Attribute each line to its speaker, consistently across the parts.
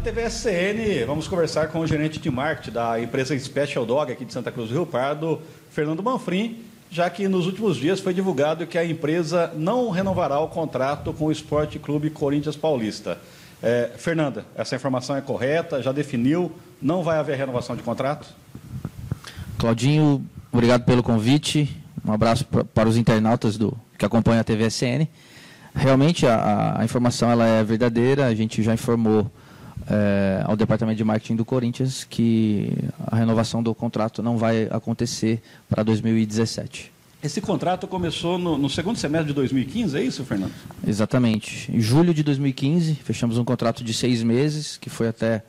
Speaker 1: TVSCN, vamos conversar com o gerente de marketing da empresa Special Dog aqui de Santa Cruz do Rio Pardo, Fernando Manfrim, já que nos últimos dias foi divulgado que a empresa não renovará o contrato com o Esporte Clube Corinthians Paulista. Fernanda, essa informação é correta? Já definiu? Não vai haver renovação de contrato?
Speaker 2: Claudinho, obrigado pelo convite. Um abraço para os internautas que acompanham a TVSCN. Realmente a informação ela é verdadeira. A gente já informou ao departamento de marketing do Corinthians que a renovação do contrato não vai acontecer para 2017.
Speaker 1: Esse contrato começou no segundo semestre de 2015, é isso, Fernando?
Speaker 2: Exatamente. Em julho de 2015, fechamos um contrato de 6 meses, que foi até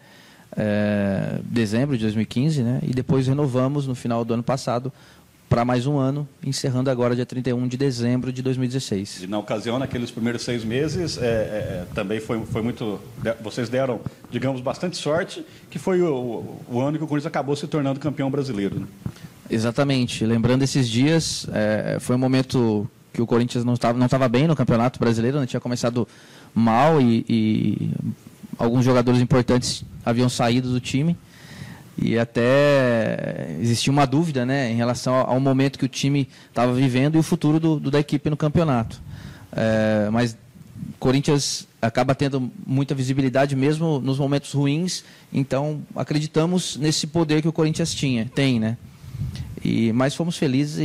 Speaker 2: dezembro de 2015, né? E depois renovamos no final do ano passado para mais um ano, encerrando agora dia 31 de dezembro de 2016.
Speaker 1: E na ocasião, naqueles primeiros 6 meses, também foi muito... Vocês deram, digamos, bastante sorte, que foi o ano que o Corinthians acabou se tornando campeão brasileiro, né?
Speaker 2: Exatamente. Lembrando esses dias, foi um momento que o Corinthians não estava bem no Campeonato Brasileiro, né? Tinha começado mal e alguns jogadores importantes haviam saído do time. E até existia uma dúvida, né, em relação ao momento que o time estava vivendo e o futuro da equipe no campeonato. Mas o Corinthians acaba tendo muita visibilidade mesmo nos momentos ruins, então acreditamos nesse poder que o Corinthians tem, né? Mas fomos felizes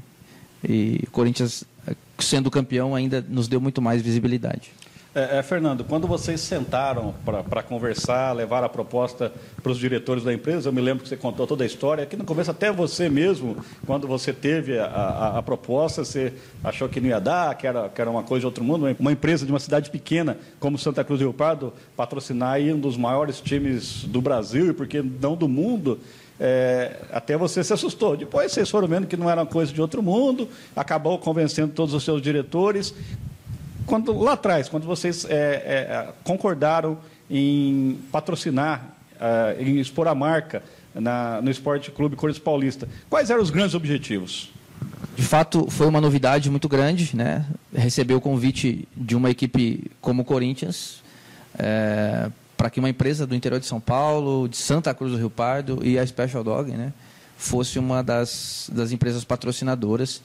Speaker 2: e o Corinthians, sendo campeão, ainda nos deu muito mais visibilidade.
Speaker 1: Fernando, quando vocês sentaram para conversar, levar a proposta para os diretores da empresa, eu me lembro que você contou toda a história, que no começo até você mesmo, quando você teve a proposta, você achou que não ia dar, que era uma coisa de outro mundo, uma empresa de uma cidade pequena como Santa Cruz do Rio Pardo, patrocinar aí um dos maiores times do Brasil e por que não do mundo. Até você se assustou. Depois vocês foram vendo que não era uma coisa de outro mundo, acabou convencendo todos os seus diretores. Lá atrás, quando vocês concordaram em patrocinar, em expor a marca no Esporte Clube Corinthians Paulista, quais eram os grandes objetivos?
Speaker 2: De fato, foi uma novidade muito grande, né? Receber o convite de uma equipe como o Corinthians, para que uma empresa do interior de São Paulo, de Santa Cruz do Rio Pardo e a Special Dog, né, fosse uma das empresas patrocinadoras.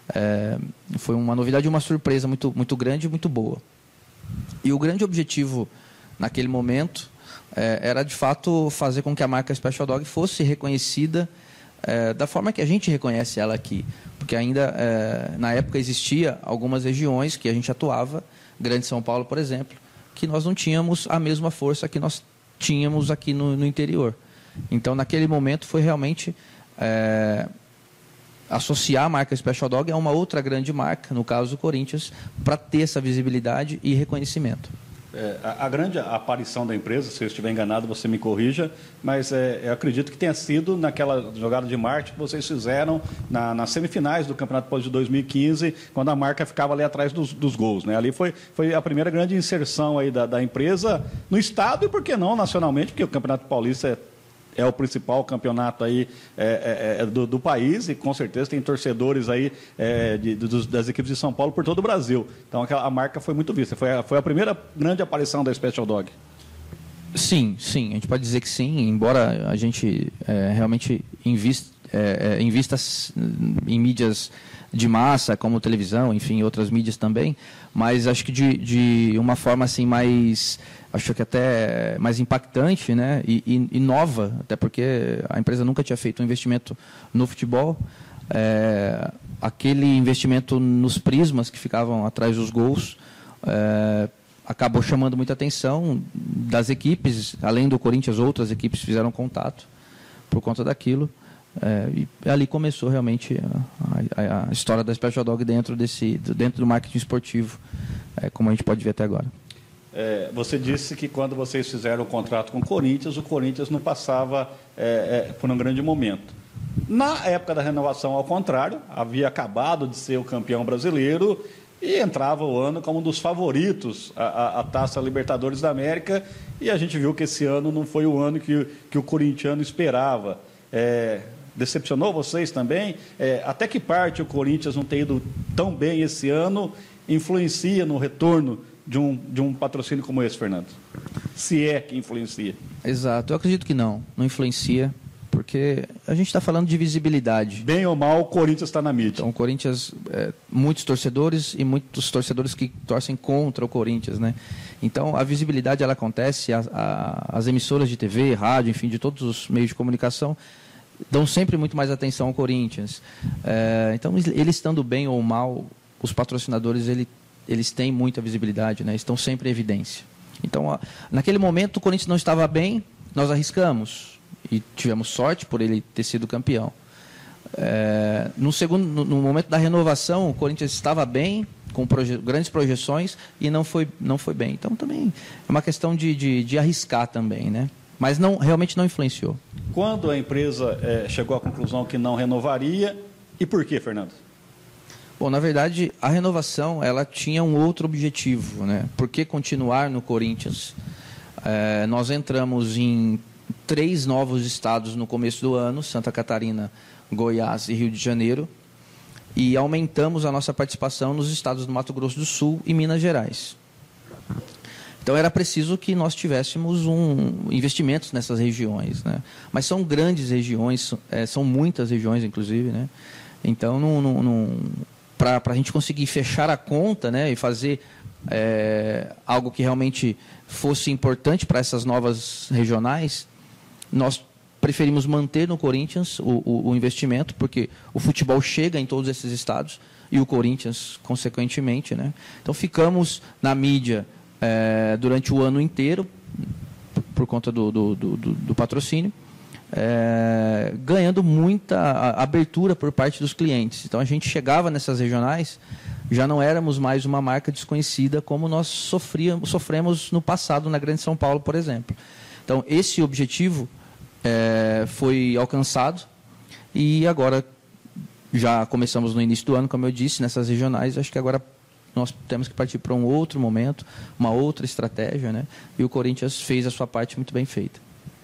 Speaker 2: Foi uma novidade e uma surpresa muito, muito grande e muito boa. E o grande objetivo naquele momento era, de fato, fazer com que a marca Special Dog fosse reconhecida da forma que a gente reconhece ela aqui. Porque ainda, na época, existia algumas regiões que a gente atuava, Grande São Paulo, por exemplo, que nós não tínhamos a mesma força que nós tínhamos aqui no interior. Então, naquele momento, foi realmente associar a marca Special Dog a uma outra grande marca, no caso do Corinthians, para ter essa visibilidade e reconhecimento.
Speaker 1: A grande aparição da empresa, se eu estiver enganado, você me corrija, mas eu acredito que tenha sido naquela jogada de marketing que vocês fizeram nas semifinais do Campeonato Paulista de 2015, quando a marca ficava ali atrás dos gols, né? Ali foi a primeira grande inserção aí da empresa no estado e, por que não, nacionalmente, porque o Campeonato Paulista é o principal campeonato aí do país e com certeza tem torcedores aí das equipes de São Paulo por todo o Brasil. Então a marca foi muito vista. Foi a primeira grande aparição da Special Dog.
Speaker 2: Sim, a gente pode dizer que sim, embora a gente realmente invista em mídias de massa, como televisão, enfim, outras mídias também, mas acho que de uma forma assim acho que até mais impactante, né, e nova, até porque a empresa nunca tinha feito um investimento no futebol. Aquele investimento nos prismas que ficavam atrás dos gols acabou chamando muita atenção das equipes, além do Corinthians, outras equipes fizeram contato por conta daquilo. E ali começou realmente a história da Special Dog dentro do marketing esportivo, como a gente pode ver até agora.
Speaker 1: Você disse que quando vocês fizeram o contrato com o Corinthians não passava por um grande momento. Na época da renovação, ao contrário, havia acabado de ser o campeão brasileiro e entrava o ano como um dos favoritos à Taça Libertadores da América, e a gente viu que esse ano não foi o ano que o corintiano esperava. Decepcionou vocês também? Até que parte o Corinthians não ter ido tão bem esse ano influencia no retorno de um patrocínio como esse, Fernando? Se é que influencia.
Speaker 2: Exato, eu acredito que não influencia, porque a gente está falando de visibilidade.
Speaker 1: Bem ou mal, o Corinthians está na mídia.
Speaker 2: Então, o Corinthians, muitos torcedores e muitos torcedores que torcem contra o Corinthians, né? Então, a visibilidade ela acontece, as emissoras de TV, rádio, enfim, de todos os meios de comunicação, dão sempre muito mais atenção ao Corinthians. Então, ele estando bem ou mal, os patrocinadores, eles têm muita visibilidade, né? Estão sempre em evidência. Então, naquele momento, o Corinthians não estava bem, nós arriscamos. E tivemos sorte por ele ter sido campeão. No momento da renovação, o Corinthians estava bem, com grandes projeções, e não foi bem. Então, também é uma questão de arriscar também, né? Mas realmente não influenciou.
Speaker 1: Quando a empresa chegou à conclusão que não renovaria, e por quê, Fernando?
Speaker 2: Bom, na verdade, a renovação ela tinha um outro objetivo, né? Por que continuar no Corinthians? Nós entramos em 3 novos estados no começo do ano, Santa Catarina, Goiás e Rio de Janeiro, e aumentamos a nossa participação nos estados do Mato Grosso do Sul e Minas Gerais. Então era preciso que nós tivéssemos investimentos nessas regiões, né? Mas são grandes regiões, são muitas regiões, inclusive, né? Então, para a gente conseguir fechar a conta, né, e fazer algo que realmente fosse importante para essas novas regionais, nós preferimos manter no Corinthians o investimento, porque o futebol chega em todos esses estados e o Corinthians, consequentemente, né? Então, ficamos na mídia durante o ano inteiro, por conta do patrocínio, ganhando muita abertura por parte dos clientes. Então, a gente chegava nessas regionais, já não éramos mais uma marca desconhecida como nós sofremos no passado na Grande São Paulo, por exemplo. Então, esse objetivo foi alcançado e agora já começamos no início do ano, como eu disse, nessas regionais. Acho que agora nós temos que partir para um outro momento, uma outra estratégia, né? E o Corinthians fez a sua parte muito bem feita.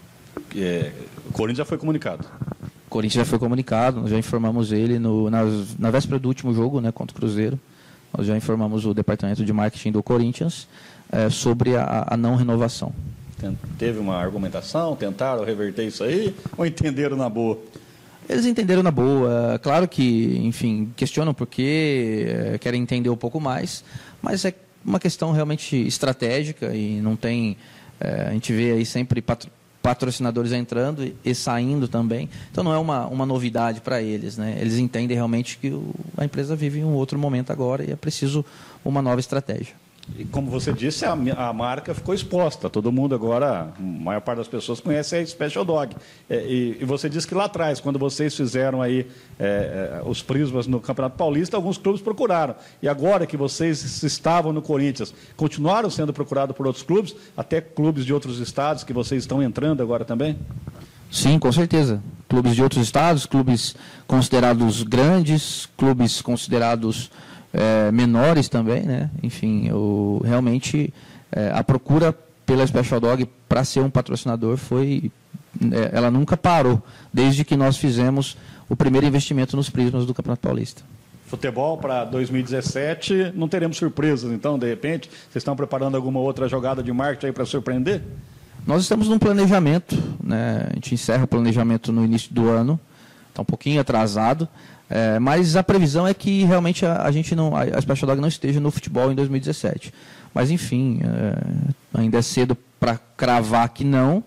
Speaker 1: O Corinthians já foi comunicado?
Speaker 2: O Corinthians já foi comunicado, nós já informamos ele na véspera do último jogo, né, contra o Cruzeiro. Nós já informamos o departamento de marketing do Corinthians sobre a não renovação.
Speaker 1: Teve uma argumentação, tentaram reverter isso aí, ou entenderam na boa?
Speaker 2: Eles entenderam na boa. Claro que, enfim, questionam porque querem entender um pouco mais, mas é uma questão realmente estratégica e não tem... a gente vê aí sempre patrocinadores entrando e saindo também. Então, não é uma novidade para eles, né? Eles entendem realmente que a empresa vive um outro momento agora e é preciso uma nova estratégia.
Speaker 1: E como você disse, a marca ficou exposta. Todo mundo agora, a maior parte das pessoas conhece a Special Dog. E você disse que lá atrás, quando vocês fizeram aí os prismas no Campeonato Paulista, alguns clubes procuraram. E agora que vocês estavam no Corinthians, continuaram sendo procurados por outros clubes, até clubes de outros estados que vocês estão entrando agora também?
Speaker 2: Sim, com certeza. Clubes de outros estados, clubes considerados grandes, clubes considerados menores também, né? Enfim, realmente a procura pela Special Dog para ser um patrocinador ela nunca parou, desde que nós fizemos o primeiro investimento nos prismas do Campeonato Paulista.
Speaker 1: Futebol para 2017, não teremos surpresas, então, de repente? Vocês estão preparando alguma outra jogada de marketing aí para surpreender?
Speaker 2: Nós estamos num planejamento, né? A gente encerra o planejamento no início do ano, está um pouquinho atrasado, mas a previsão é que realmente a Special Dog não esteja no futebol em 2017. Mas, enfim, ainda é cedo para cravar que não,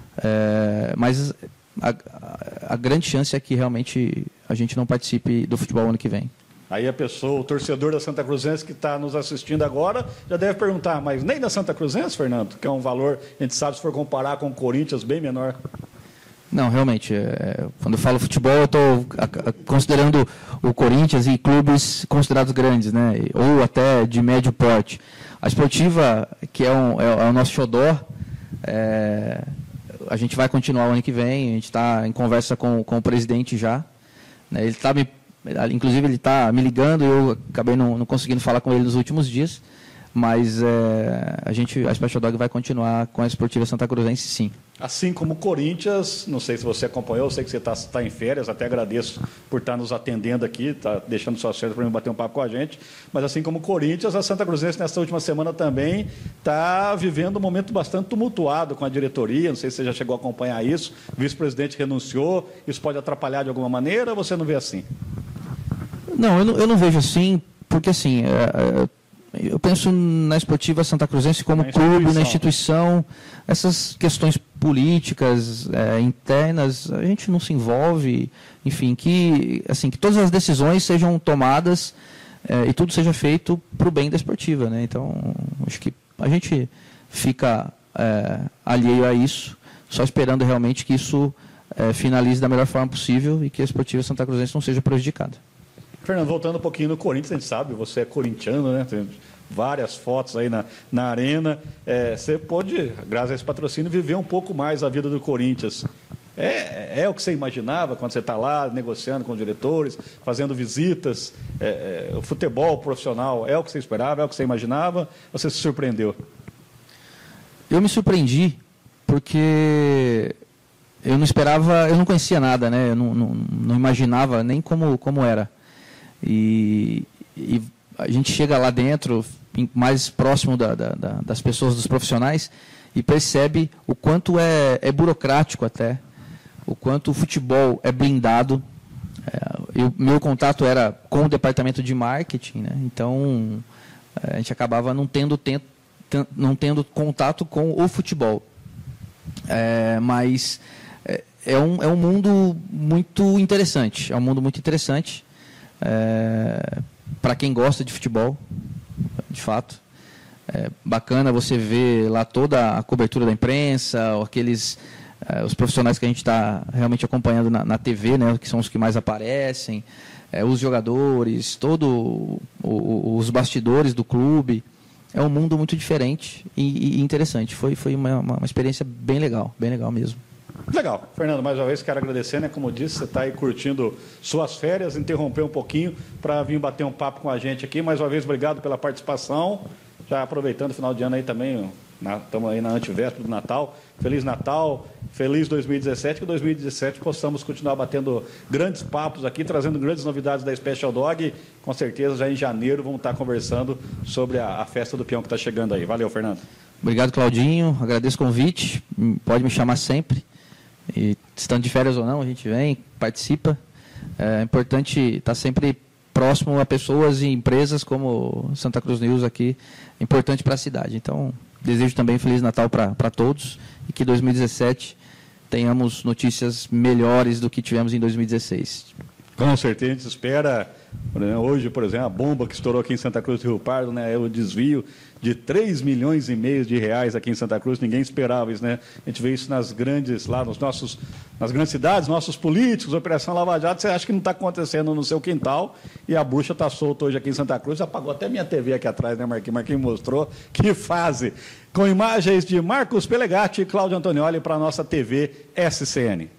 Speaker 2: mas a grande chance é que realmente a gente não participe do futebol ano que vem.
Speaker 1: Aí o torcedor da Santa Cruzense que está nos assistindo agora, já deve perguntar, mas nem da Santa Cruzense, Fernando? Que é um valor, a gente sabe, se for comparar com o Corinthians, bem menor.
Speaker 2: Não, realmente, quando eu falo futebol, eu estou considerando o Corinthians e clubes considerados grandes, né? Ou até de médio porte. A Esportiva, que é o nosso xodó, a gente vai continuar o ano que vem, a gente está em conversa com o presidente já, né? Inclusive, ele está me ligando, eu acabei não conseguindo falar com ele nos últimos dias, mas a Special Dog vai continuar com a Esportiva Santa Cruzense, sim.
Speaker 1: Assim como o Corinthians, não sei se você acompanhou, eu sei que você está em férias, até agradeço por estar nos atendendo aqui, está deixando suas férias para me bater um papo com a gente, mas assim como o Corinthians, a Santa Cruzense nessa última semana também está vivendo um momento bastante tumultuado com a diretoria, não sei se você já chegou a acompanhar isso, o vice-presidente renunciou, isso pode atrapalhar de alguma maneira ou você não vê assim?
Speaker 2: Não, eu não vejo assim, porque assim, eu penso na Esportiva Santa Cruzense como clube, na instituição, essas questões políticas internas, a gente não se envolve, enfim, que todas as decisões sejam tomadas e tudo seja feito para o bem da Esportiva, né? Então, acho que a gente fica alheio a isso, só esperando realmente que isso finalize da melhor forma possível e que a Esportiva Santa Cruzense não seja prejudicada.
Speaker 1: Fernando, voltando um pouquinho no Corinthians, a gente sabe, você é corintiano, né? Tem várias fotos aí na arena. Você pode, graças a esse patrocínio, viver um pouco mais a vida do Corinthians. É o que você imaginava quando você está lá negociando com os diretores, fazendo visitas? O futebol profissional é o que você esperava, é o que você imaginava? Ou você se surpreendeu?
Speaker 2: Eu me surpreendi porque eu não esperava, eu não conhecia nada, né? Eu não imaginava nem como era. E a gente chega lá dentro, mais próximo das pessoas, dos profissionais, e percebe o quanto é burocrático até, o quanto o futebol é blindado. Meu contato era com o departamento de marketing, né? Então a gente acabava não tendo contato com o futebol. Mas é um mundo muito interessante, para quem gosta de futebol, de fato. É bacana você ver lá toda a cobertura da imprensa, os profissionais que a gente está realmente acompanhando na TV, né, que são os que mais aparecem, os jogadores, os bastidores do clube. É um mundo muito diferente e interessante. Foi uma experiência bem legal mesmo.
Speaker 1: Legal. Fernando, mais uma vez quero agradecer, né? Como disse, você está aí curtindo suas férias, interromper um pouquinho para vir bater um papo com a gente aqui. Mais uma vez, obrigado pela participação. Já aproveitando o final de ano aí também, estamos aí na antivéspera do Natal. Feliz Natal, feliz 2017, que 2017 possamos continuar batendo grandes papos aqui, trazendo grandes novidades da Special Dog. Com certeza, já em janeiro, vamos estar conversando sobre a festa do peão que está chegando aí. Valeu, Fernando.
Speaker 2: Obrigado, Claudinho. Agradeço o convite. Pode me chamar sempre. E estando de férias ou não, a gente vem, participa. É importante estar sempre próximo a pessoas e empresas como Santa Cruz News aqui, é importante para a cidade. Então, desejo também um Feliz Natal para todos e que 2017 tenhamos notícias melhores do que tivemos em 2016.
Speaker 1: Com certeza, a gente espera. Hoje, por exemplo, a bomba que estourou aqui em Santa Cruz do Rio Pardo, né, é o desvio de 3,5 milhões de reais aqui em Santa Cruz, ninguém esperava isso, né? A gente vê isso nas grandes cidades, nossos políticos, Operação Lava Jato, você acha que não está acontecendo no seu quintal, e a bucha está solta hoje aqui em Santa Cruz, apagou até minha TV aqui atrás, né, Marquinhos mostrou, que fase. Com imagens de Marcos Pelegatti e Cláudio Antonioli para a nossa TV SCN.